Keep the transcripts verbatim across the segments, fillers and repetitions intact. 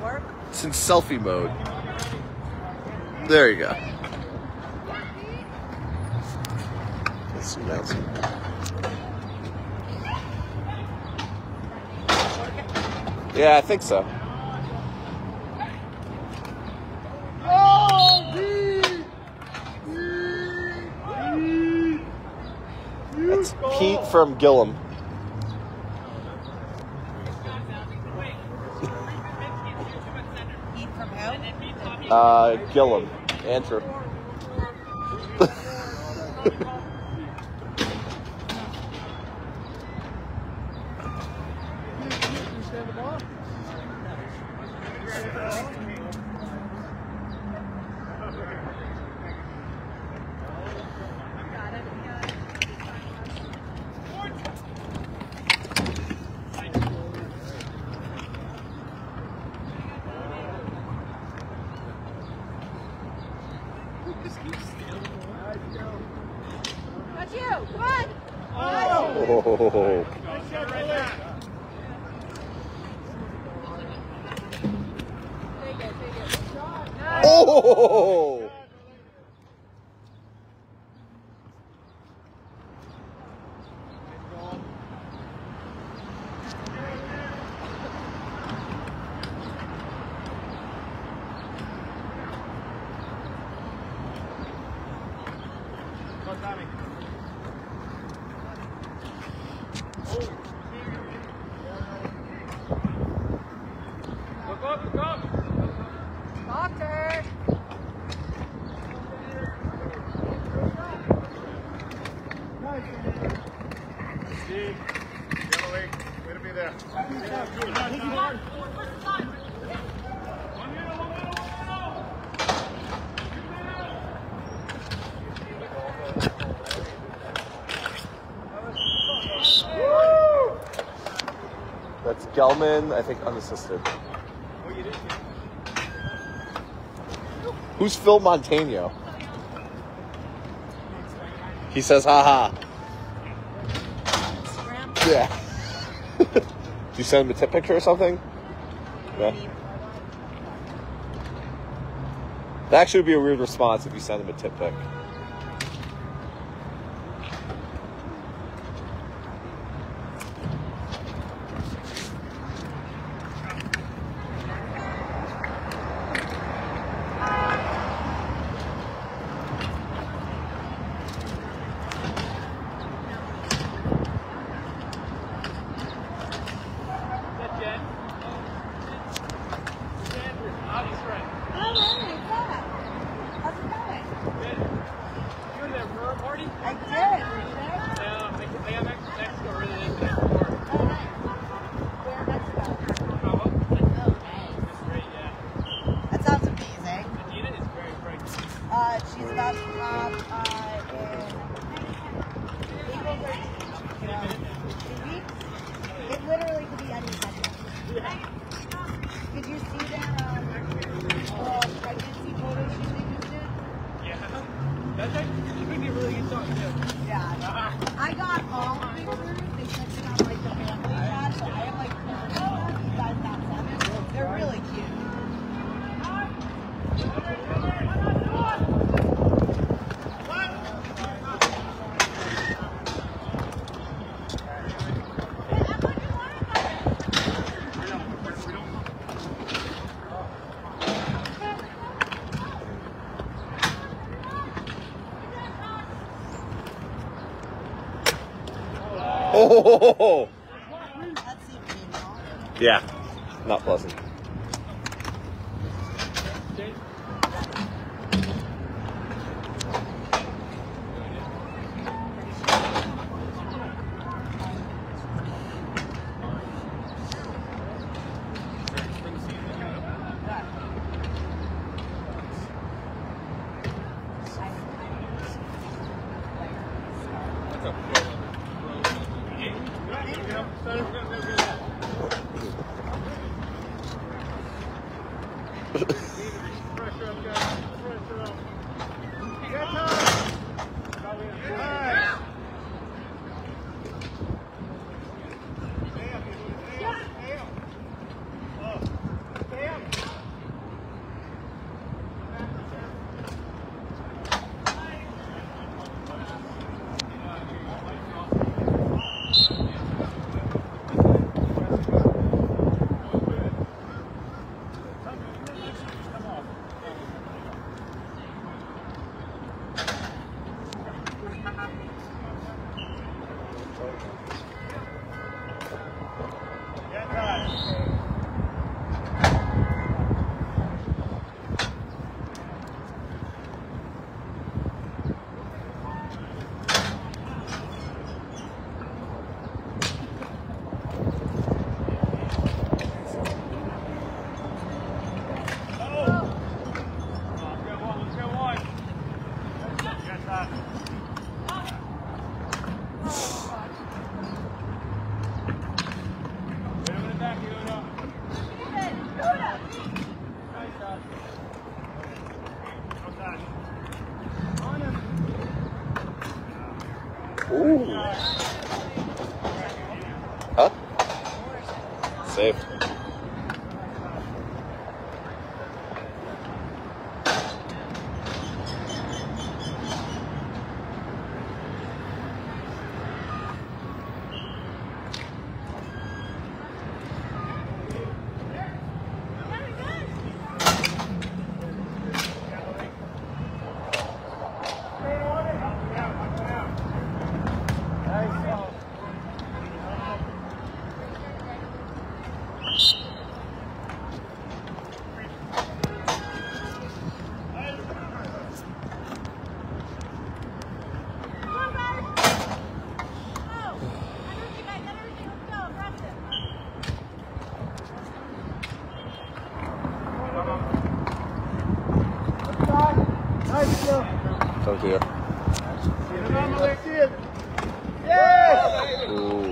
work? It's in selfie mode. There you go. Let's see now. Yeah, I think so. That's Pete from Gillum. Pete from who? Uh, Gillum. Andrew. That's you. Come on. Oh. Oh. Look up, look up! Doctor. Steve, yellow way, way to be there. That's Gelman, I think, unassisted. Who's Phil Montano? He says, haha. Yeah. Did you send him a tip picture or something? Yeah. That actually would be a weird response if you sent him a tip pic. I did. Yeah, they have Mexico really is there before. Oh, nice. Where in Mexico? Cabo. Oh, nice. It's great, yeah. That sounds amazing. Adina is very great. Uh, she's about to come uh, in April thirteenth. You know, two weeks. It literally could be any second. Did you see that um, uh, pregnancy photo she posted? Yeah. That's actually, you could get really good shot too. Yeah. I got all the pictures. They sent it on like the family chat, so I have like pictures of them. You guys got seven. They're really cute. Oh. That seems painful. Yeah, not pleasant. Damn. Oh dear. Yes! Ooh.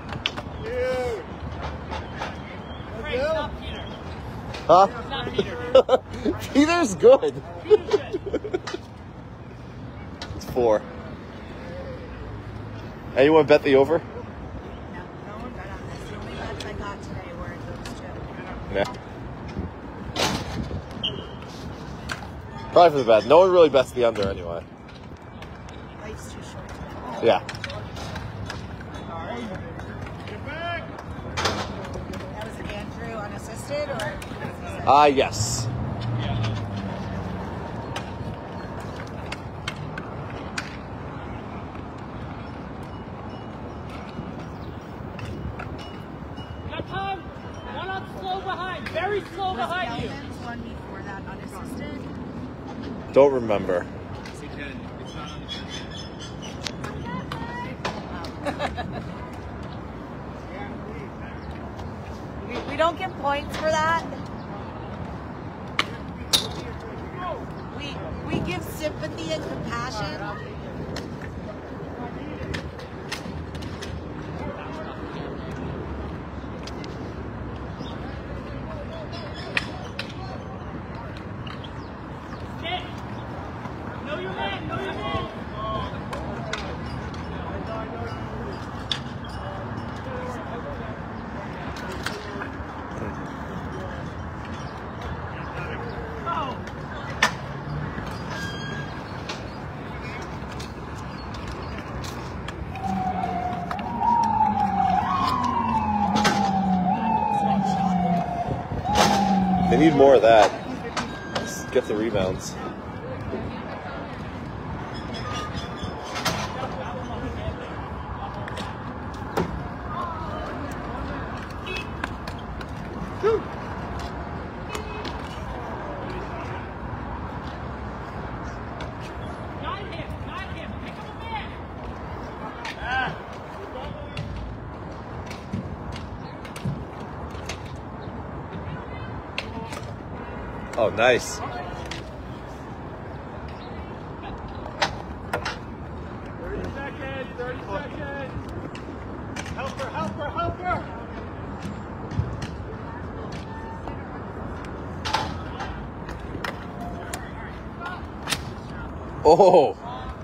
Frank, stop Peter. Huh? Not Peter. Peter's good. Peter's good. It's four. Anyone bet the over? No, no one bet on this. The only bets I got today were those two. Yeah. Probably for the bet. No one really bets the under anyway. Life's too short. Yeah. That was Andrew unassisted, or? Ah, uh, yes. Got time. One on slow behind. Very slow Was behind you. Gelman's one before that unassisted? Don't remember. we, we don't get points for that. We we give sympathy and compassion. Sit. Know your man. Know your man. They need more of that. Just get the rebounds. Guide him. Guide him. Pick up a man. Oh, nice. thirty seconds. thirty seconds. Help her. Help her. Help her. Oh.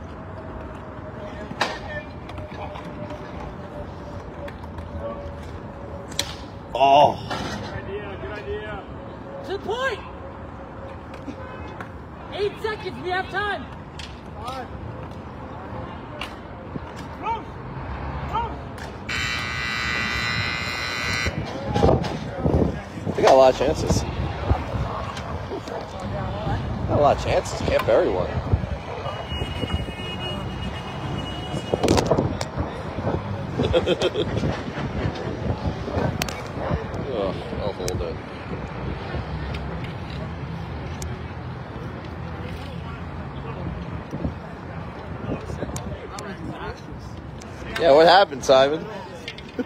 Oh. Good idea. Good idea. To the point. Eight seconds. We have time. Five. Close. Close. They got a lot of chances. Got a lot of chances. Can't bury one. Oh, I'll hold it. Yeah, what happened, Simon? I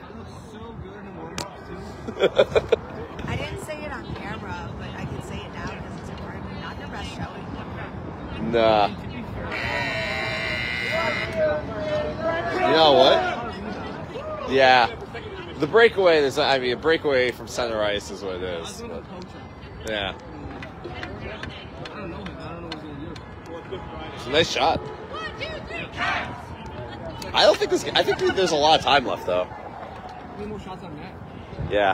didn't say it on camera, but I can say it now because it's important. Not your best showing. Nah. You know what? Yeah. The breakaway is, I mean, a breakaway from center ice is what it is. But, yeah. It's a nice shot. I don't think this, I think there's a lot of time left, though. More shots on that. Yeah.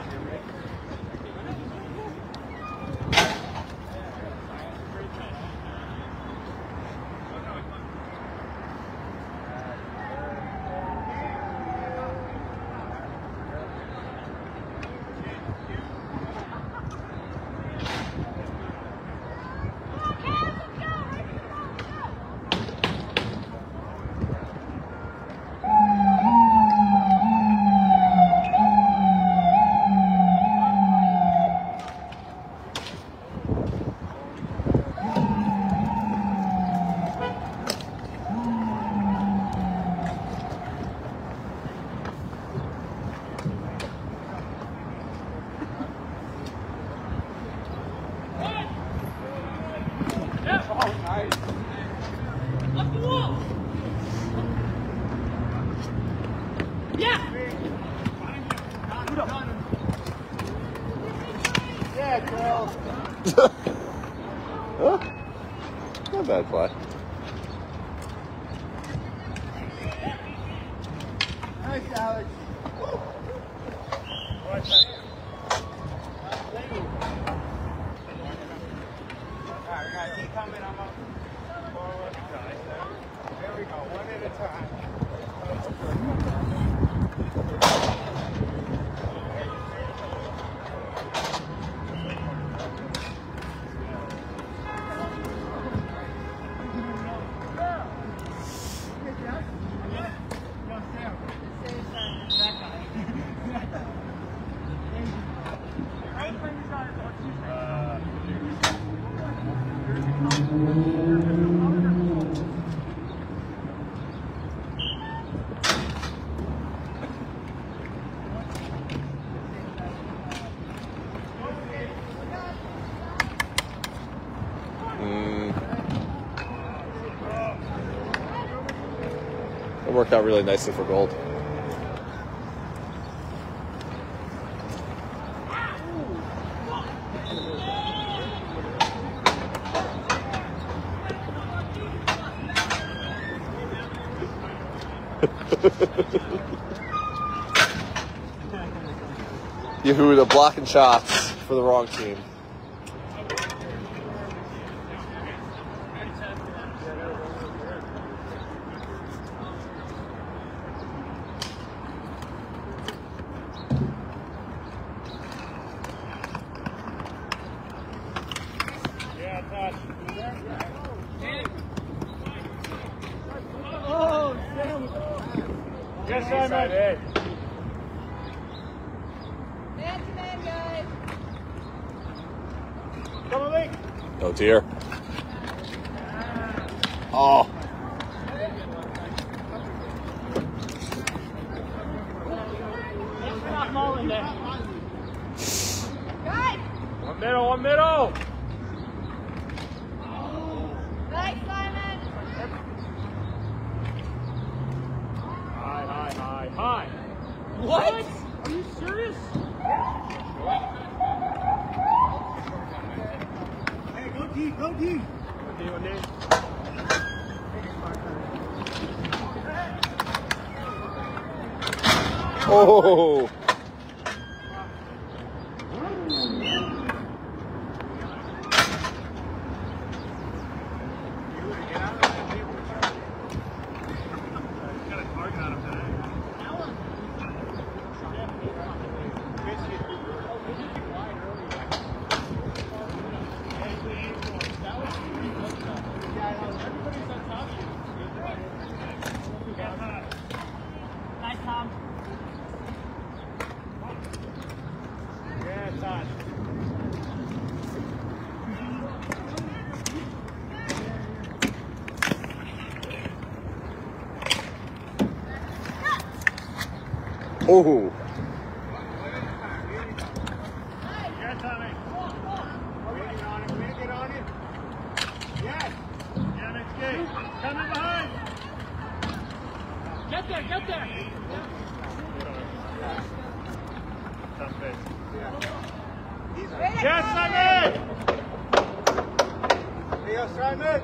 Nice. Up the wall. Yeah. Yeah, girl. Huh? Not a bad play. Nice, Alex. What's that? Alright, we gotta keep coming. I'm up. Forward. There we go. One at a time. It worked out really nicely for gold. Yehuda blocking shots for the wrong team. Oh, Sam. Yes, Simon. Man to man, guys. Come on, Lee. Oh dear. Oh. Not falling there. Guys. One middle, one middle. Nice, Simon. High, high, high, high. What? Are you serious? Hey, go deep, go deep. Go deep, go deep. Oh. Nice, Tom. Yeah, Todd. Oh. Yeah, Tommy. Waiting on it, waiting on it. Yes. Yeah, next game. Coming behind. Get there, get there. Tough pitch. Way to Yes, go, Simon! Leo, Simon!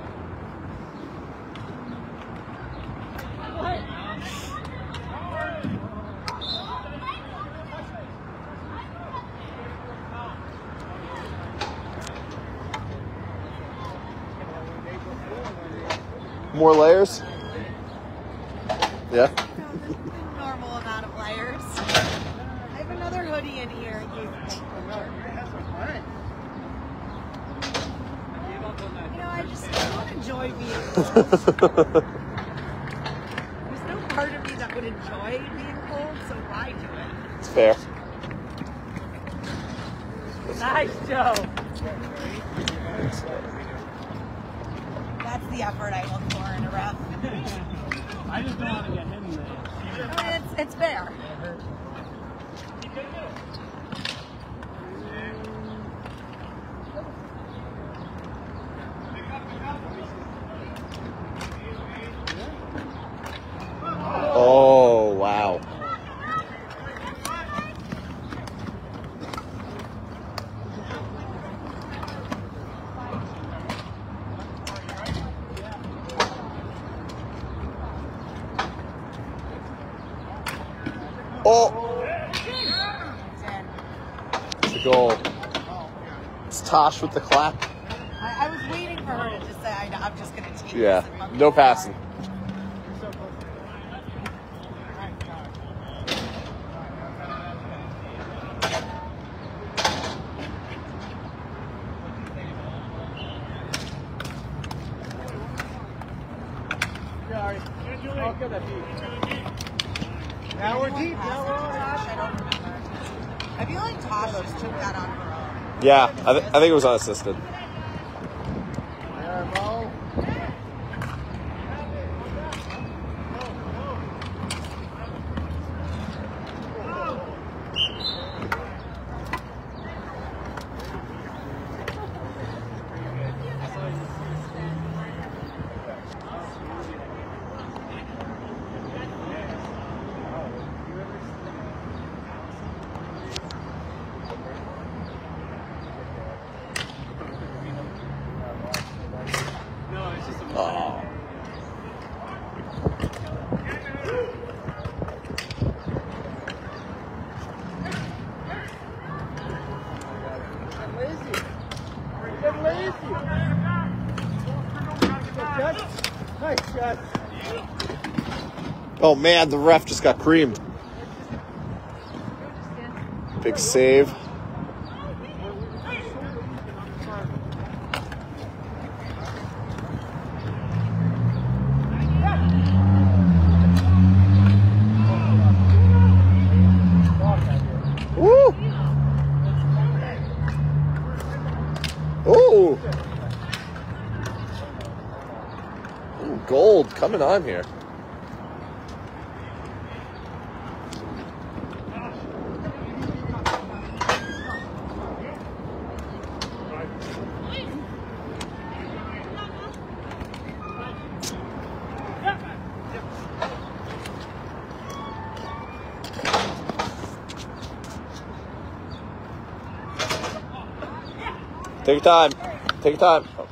More layers? Yeah. Normal amount of layers. I have another hoodie in here in case it's colder. You know, I just I don't enjoy being cold. There's no part of me that would enjoy being cold, so why do it? It's fair. Nice, Joe. That's the effort I look for in a ref. I just don't want to get him there. I mean, it's, it's fair. Oh! It's a goal. It's Tosh with the clap. I, I was waiting for her to just say, I, I'm just going to take Yeah, this. and no passing. Now we're deep. Now we're on. Tosh, I don't remember. I feel like Tosh just took that on her own. Yeah, I, th I think it was unassisted. There, Mo. Oh. Get lazy. Nice shot. Oh man, the ref just got creamed. Big save. Woo! Ooh! Ooh, gold coming on here. Take your time. Take your time. Oh.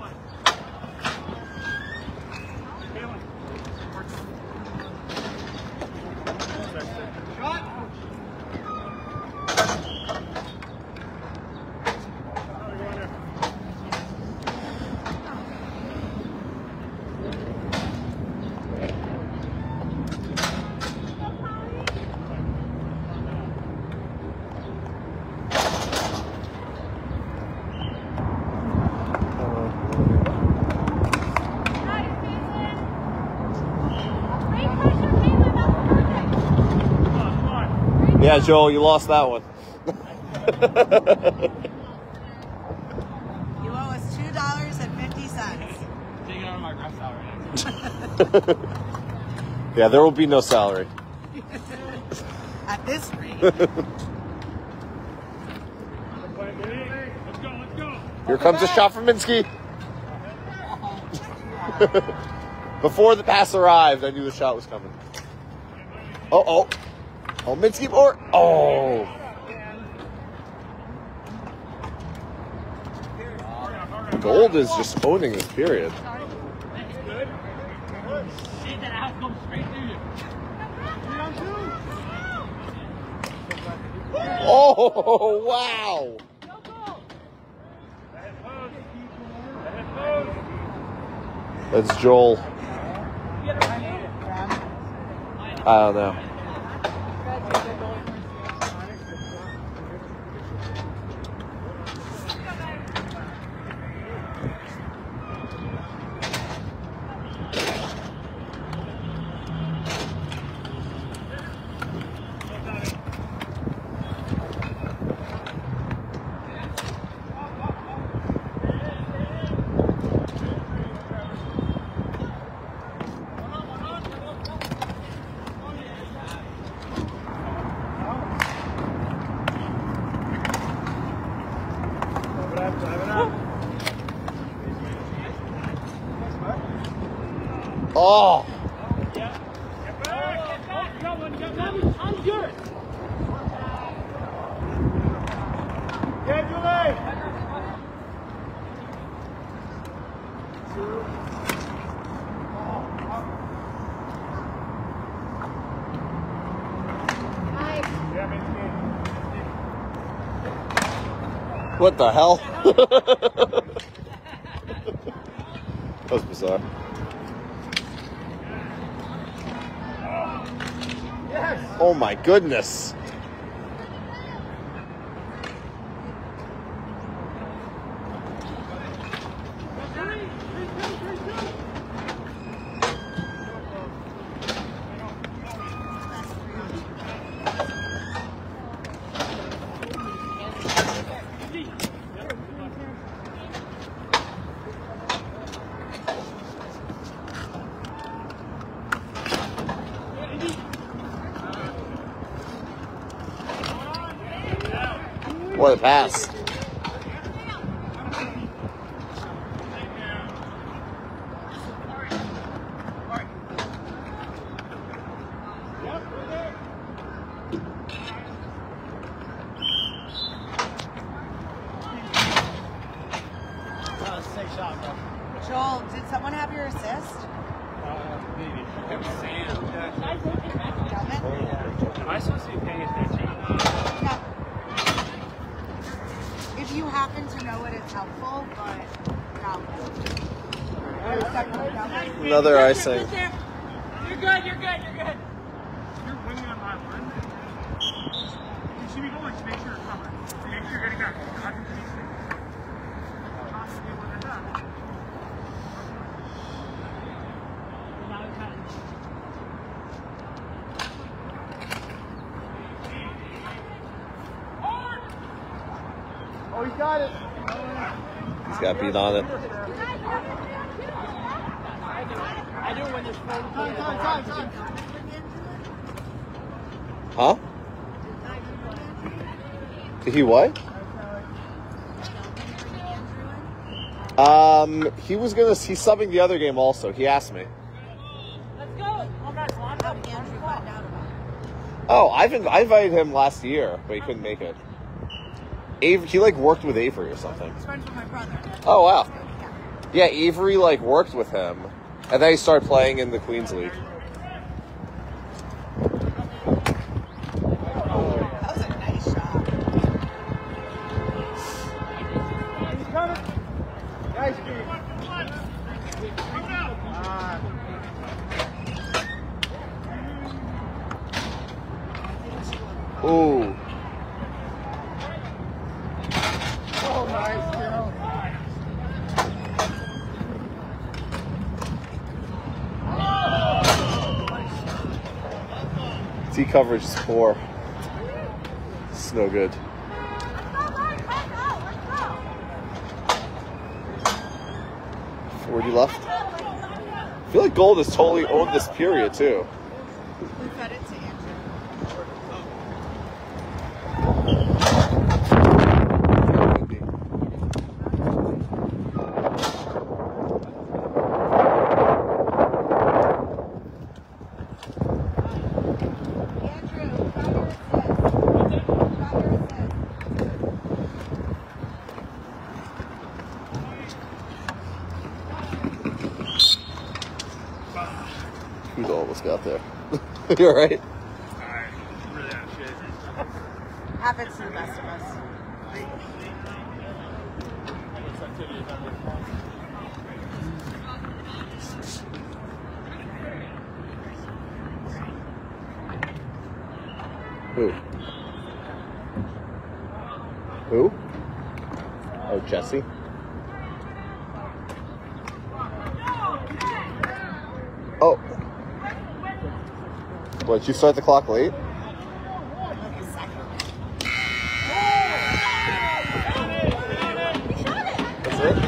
Yeah, Joel, you lost that one. You owe us two dollars and fifty cents. Take it out of my ref salary. Yeah, there will be no salary. At this rate. Let's go, let's go. Here comes a shot from Minsky. Before the pass arrived, I knew the shot was coming. Oh, oh. Oh, Minsky or oh. Gold is just owning this period. Shit, that out comes straight through you. Oh, wow. That's Joel. I don't know. Oh. Get back, get back. Come on, get back. I'm good. Get Julie. What the hell? That was bizarre. Oh my goodness. What a pass. Joel, did someone have your assist? Uh, maybe. It was Sam. Delvin? Am I supposed to be paying attention? No. If you happen to know it, it's helpful, but no. Another icing. You're good, you're good, you're good. You're winging on my one. You should be going to make sure you're covered. Make sure you're getting back. I can see you. Possibly when they're done. Oh, he's got it. He's got beat on it. I do when there's phone. Time, time, time, time. Huh? Did he what? Um, he was gonna. He's subbing the other game also. He asked me. Let's go. Oh, guys, line up. Oh, I've inv- I invited him last year, but he couldn't make it. Avery, he like worked with Avery or something. He's friends with my brother. Oh wow. Yeah, Avery like worked with him, and then he started playing in the Queens League. That was a nice shot. He's coming. Nice feed. Ah. Ooh. Oh, nice kill. T coverage is poor. It's no good. forty left. I feel like Gold has totally owned this period too. We fed it to Andrew. Who's almost got there? You alright? Alright, really out of shit. Happens to the best of us. Who? Who? Oh, Jesse? Oh. What, did you start the clock late? That's it?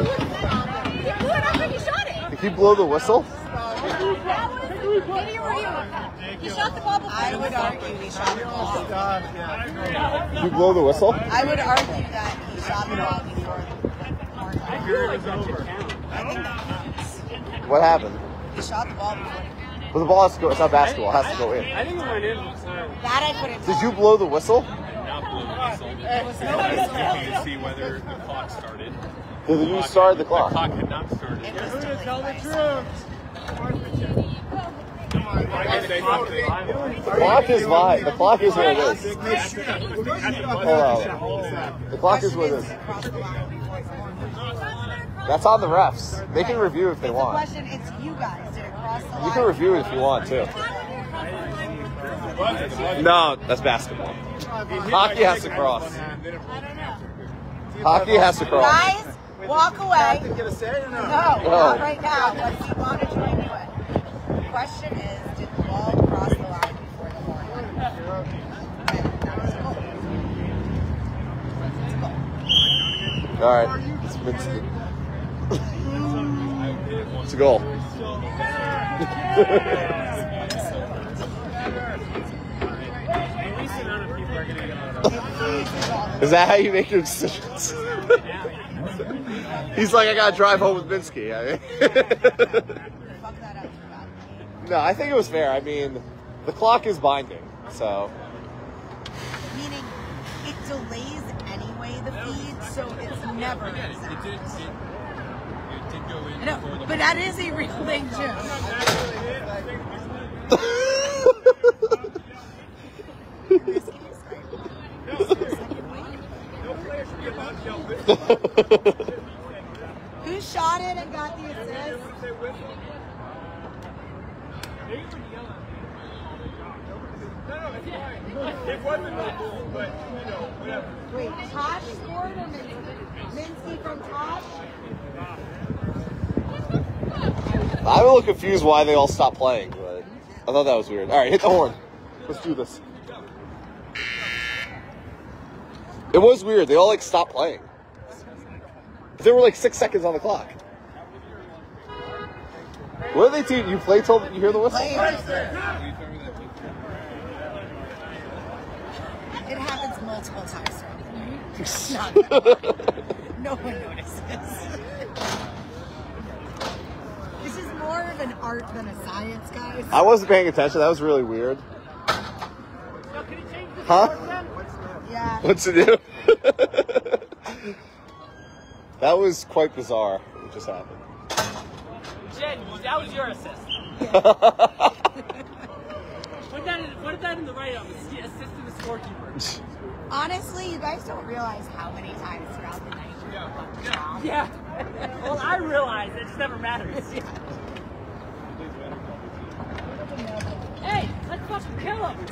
Did he blow the whistle? He shot the ball before. I would argue he shot the ball. Did you blow the whistle? I would argue that he shot the ball before. I feel like that should count. I think that counts. What happened? He shot the ball before. Well, the ball has to go. It's not basketball. It has to go in. I think it went in before. That I couldn't Did tell. you blow the whistle? Not blow the whistle. There was no whistle. Checking to see whether the clock started. Did you start the clock? The clock had not started. It was Who to delayed tell by the a truth? Come on, The clock is live. The clock is what it is. Hold on. The clock is what it is. That's on the refs. They can review if they It's a want. question. It's you guys. Did it cross the line? You can review it if you want too. No, that's basketball. Hockey has to cross. Hockey has to cross. Guys, walk away. No, No. not right now. But if you wanted to renew it. The question is, did the ball cross the line before the horn went? And that was a goal. It's a goal. All right. It's, it's, it's a goal. Is that how you make your decisions? He's like, I gotta drive home with Minsky. I mean. Fuck that up. No, I think it was fair. I mean, the clock is binding, so. Meaning, it delays anyway the feed, so it's never exact. No, but that is a real thing too. Who shot it and got the assist? It wasn't no goal, but you know, whatever. Wait, Tosh scored or Minsky? Minsky from Tosh? I'm a little confused why they all stopped playing, but I thought that was weird. All right, hit the horn. Let's do this. It was weird. They all like stopped playing. But there were like six seconds on the clock. What do they do? You play till you hear the whistle? It happens multiple times throughout the night. No one notices. This is more of an art than a science, guys. I wasn't paying attention. That was really weird. Huh? Yeah. What's it do? That was quite bizarre. What just happened? Jen, that was your assist. Put that in, put that in the write-up. Assist to the scorekeeper. Honestly, you guys don't realize how many times throughout the night you're fucking wrong. Yeah. Well, I realize it just never matters. Hey, let's fucking kill him.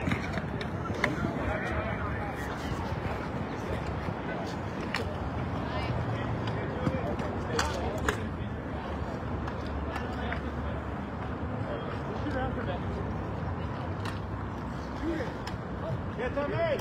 Get them in.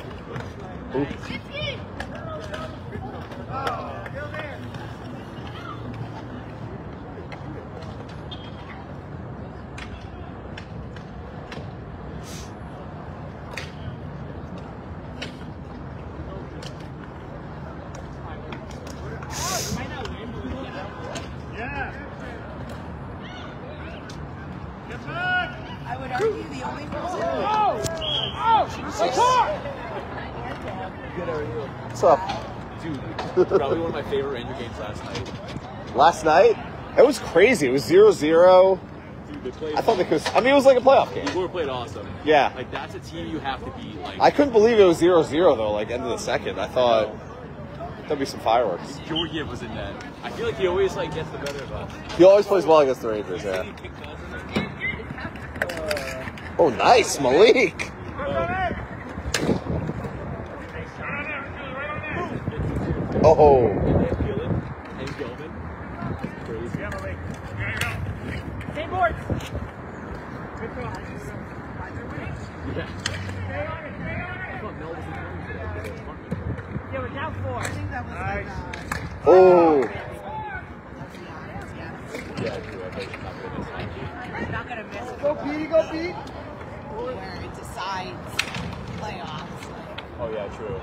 I would argue the only person. What's up? Dude, probably one of my favorite Ranger games last night. Last night? It was crazy. It was zero zero. Dude, they played. I thought they could. I mean, it was like a playoff game. You were played awesome. Yeah. Like, that's a team you have to beat. Like, I couldn't believe it was zero zero, though, like, end of the second. I thought there'd be some fireworks. Georgiev was in net. I feel like he always, like, gets the better of us. He always plays well against the Rangers, yeah. Oh, nice, Malik. Oh. And Gilman. Crazy. Same boards. Yeah. Yeah, we're down four. I think that was like, uh, Oh. Yeah, true. I bet he's not good at this. not gonna miss it. Go Pete, go Pete. Where it decides playoffs. Like, Oh, yeah, true.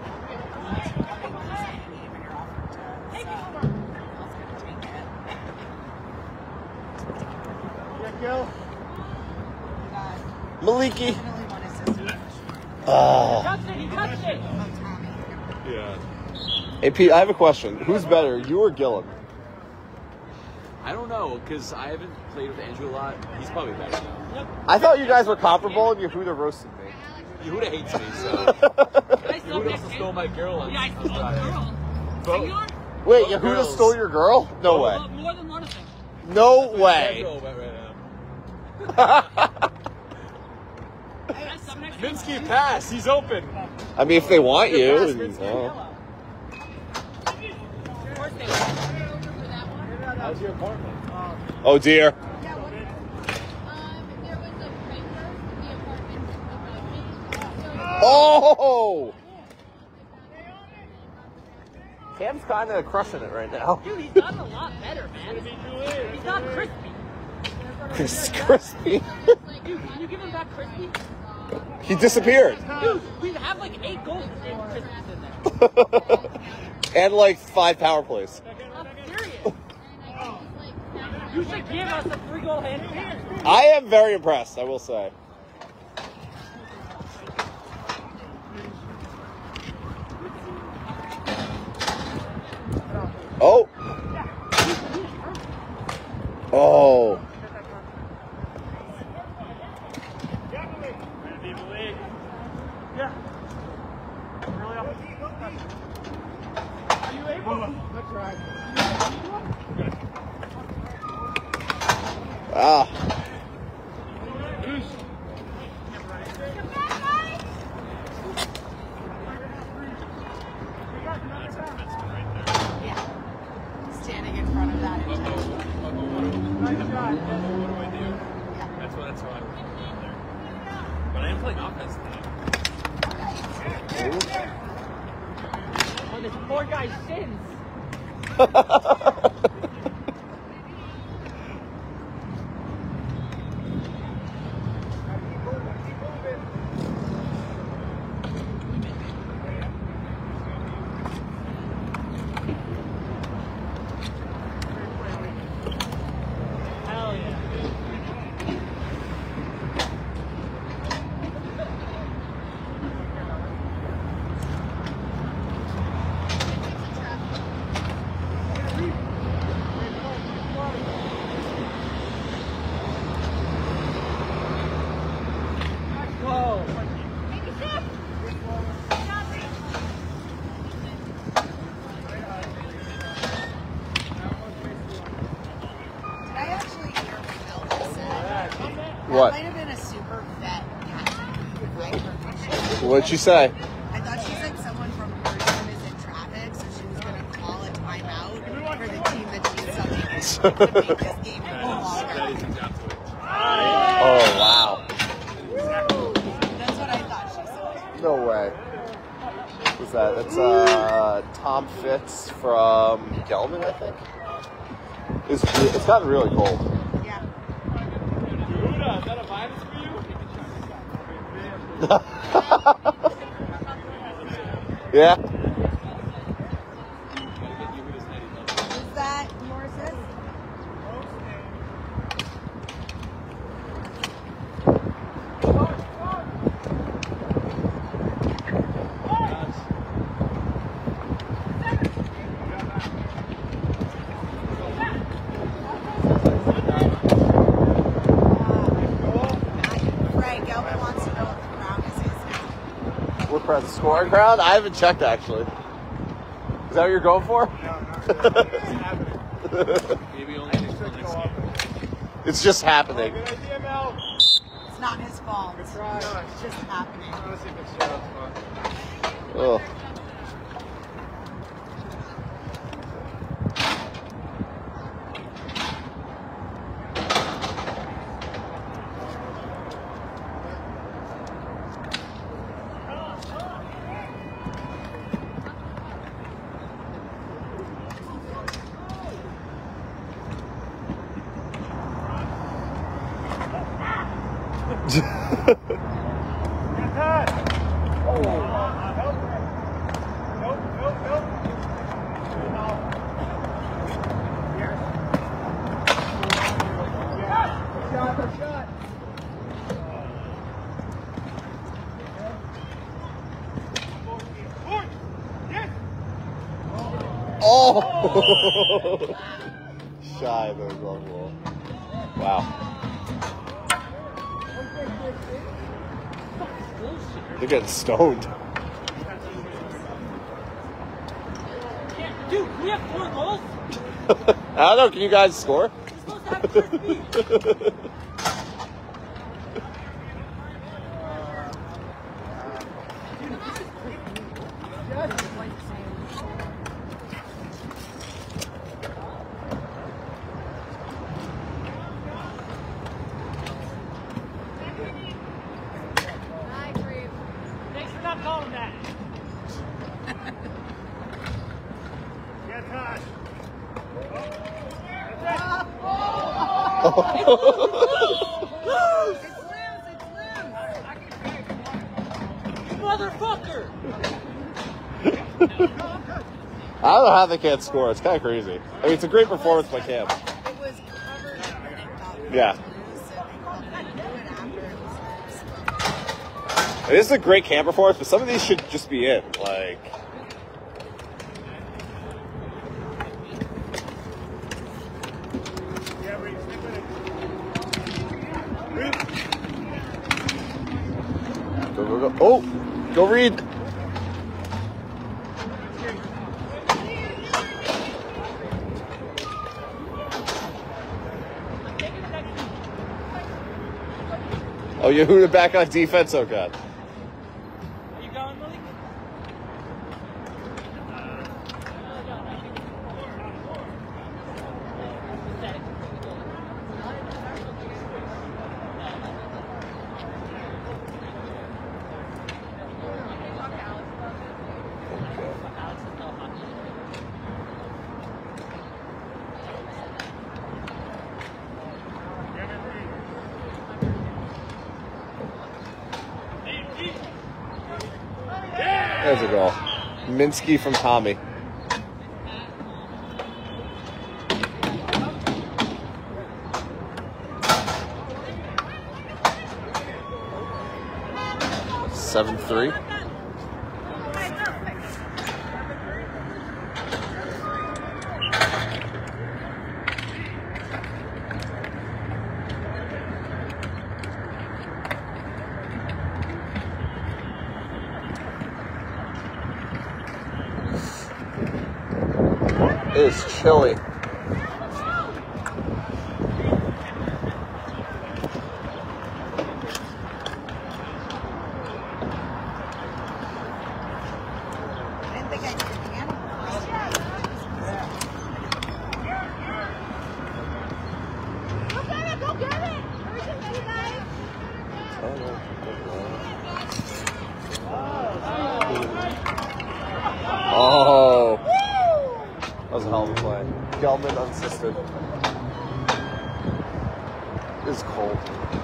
Yeah, Gil. Maliki. definitely one assist. Ah. Touched it, he touched it. Oh, Tommy. Yeah. Hey, Pete, I have a question. Who's better, you or Gillen? I don't know, because I haven't played with Andrew a lot. He's probably better now. I thought you guys were comparable and Yehuda roasted me. Yehuda hates me, so. Yehuda also stole my girl on Yeah, I stole my girl. Both. Singular? Wait, Both Yehuda girls. stole your girl? No way. Well, more than one of them. No way. Girl right now. Minsky, pass. He's open. I mean, if they want you. Pass, and- Minsky. oh. Of course they will. How's your apartment? Oh dear. Um, there was a Pranksters in the apartment above me. So Oh! Cam's kind of crushing it right now. Dude, he's gotten a lot better, man. He's not crispy. It's crispy. Dude, can you give him back crispy? He disappeared. Dude, we have like eight goals in crispies in there. And like five power plays. I'm serious. You should give us a three goal hand. I am very impressed, I will say. Oh. Oh. Yeah. Really up. Are you able? Let's try. Ah. Standing in front of that intention. That's what that's how I would do there. But I am playing offense today. Oh, this poor guy sins. Hell yeah. Whoa. Did I actually hear what Bill just said? What? That might have been a super vet cat. I heard she- What'd she say? I thought she said someone from her team is in traffic, so she was going to call a timeout for the team that she's subbing in to make this game go longer. Oh, wow. That's what I thought she said. No way. Who's that? That's uh, Tom Fitz from Gelman, I think. It's, it's gotten really cold. Yeah. Yehuda, is that a minus for you? Yeah. Is that your assist? Frank, Elvin wants to know what the crown is now. What press? Scoring crowd? I haven't checked actually. Is that what you're going for? Maybe only next game. It's just happening. It's not his fault. It's just happening. Ugh. Yes! Oh! shy of the golf ball. Wow. They're getting stoned. Dude, we have four goals? I don't know, can you guys score? We're supposed to have a first beat. Thanks for not calling that. Get touch. It's loose, it's loose. You motherfucker! I don't know how they can't score. It's kind of crazy. I mean, it's a great performance by Cam. It was covered and it got Yeah. loose, and they called it after it was loose. It is a great Cam performance, but some of these should just be it. Like, Yeah, Reed, stick with it. Reed. go, go, go. Oh, go Reed. Oh, Yehuda back on defense. Oh, God. Are you going, Malik? There's a goal. Minsky from Tommy. seven three. It is chilly. I didn't think I did the animals. Go get it, go get it! Hurry, you guys! Oh, that was a hell of a play. Gelman unassisted. It's cold.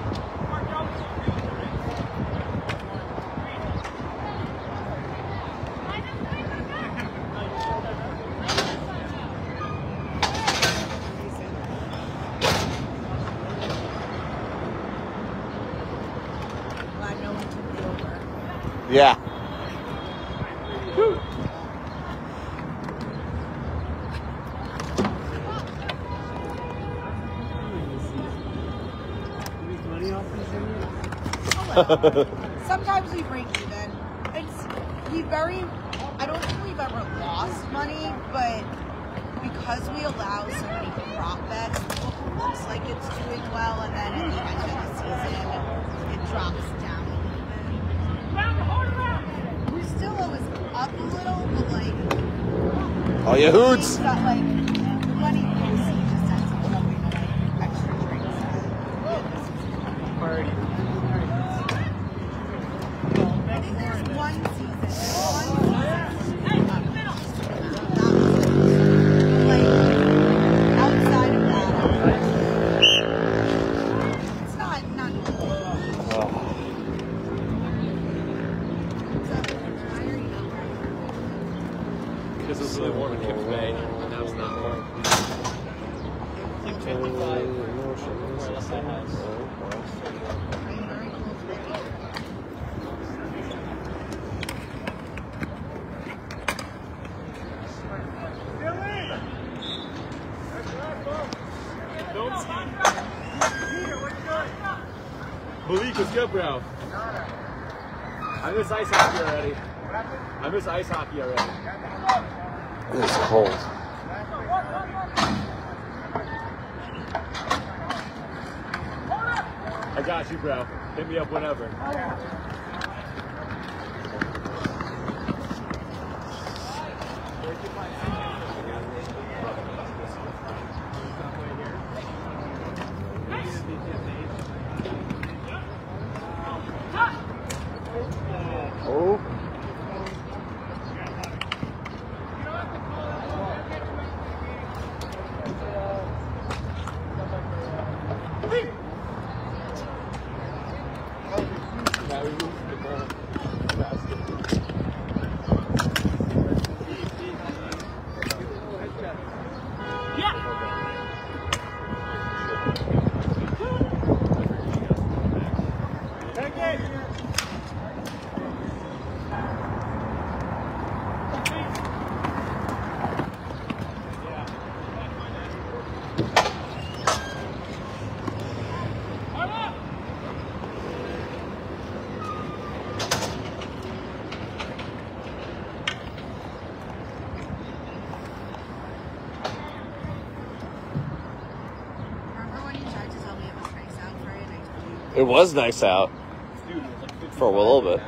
Glad no one took the over. Yeah. Sometimes we break even. It's we very. I don't think we've ever lost money, but because we allow so many prop bets, it looks like it's doing well, and then at the end of the season, it drops down a little bit. We're still always up a little, but like. Oh, yeah, hoots. That, like, the money proceeds just ends up going like extra drinks. I think there's one season. One season. That was it. Like, outside of that, it's not, not Oh. Because it was really warm in Kips Bay, and now it's not warm. Malik, what's good, bro? I miss ice hockey already. I miss ice hockey already. It's cold. I got you, bro. Hit me up whenever. Oh. It was nice out for a little bit.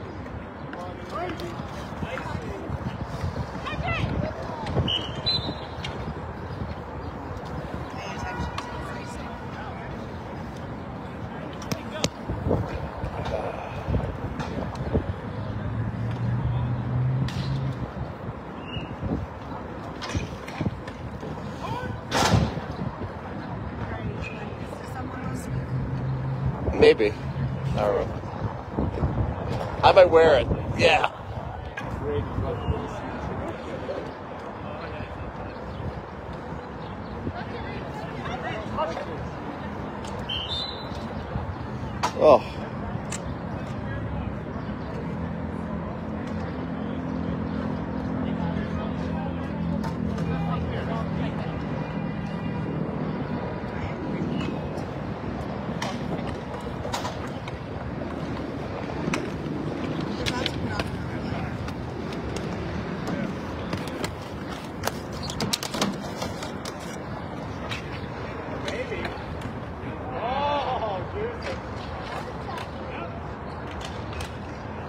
Maybe. I don't know. I might wear it. Yeah. Oh.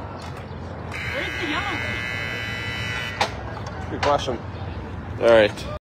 Good question. All right.